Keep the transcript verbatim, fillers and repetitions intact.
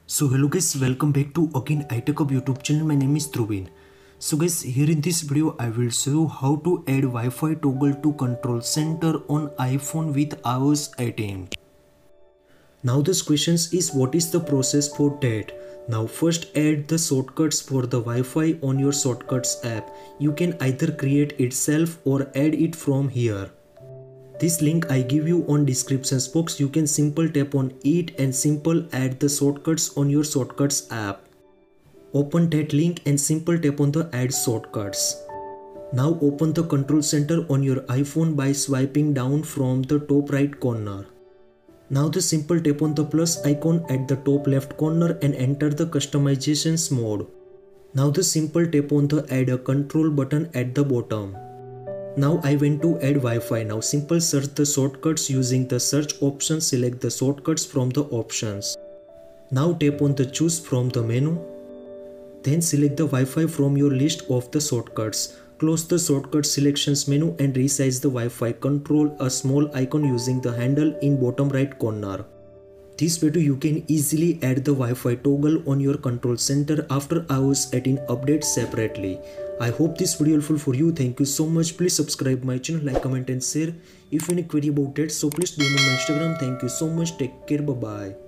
So hello guys, welcome back to again iTechUp YouTube channel. My name is Dhruvin. So guys, here in this video I will show you how to add Wi-Fi toggle to control center on iPhone with i O S eighteen. Now this question is what is the process for that? Now first add the shortcuts for the Wi-Fi on your shortcuts app. You can either create itself or add it from here. This link I give you on description box. You can simple tap on it and simple add the shortcuts on your shortcuts app. Open that link and simple tap on the add shortcuts. Now open the control center on your iPhone by swiping down from the top right corner. Now the simple tap on the plus icon at the top left corner and enter the customizations mode. Now the simple tap on the add a control button at the bottom. Now I went to add Wi-Fi. Now simple search the shortcuts using the search option. Select the shortcuts from the options. Now tap on the choose from the menu. Then select the Wi-Fi from your list of the shortcuts. Close the shortcut selections menu and resize the Wi-Fi control, a small icon using the handle in bottom right corner. This way too you can easily add the Wi-Fi toggle on your control center after i O S eighteen update separately. I hope this video helpful for you. Thank you so much. Please subscribe my channel, like, comment and share. If you have any query about it, so please D M me on my Instagram. Thank you so much. Take care. Bye bye.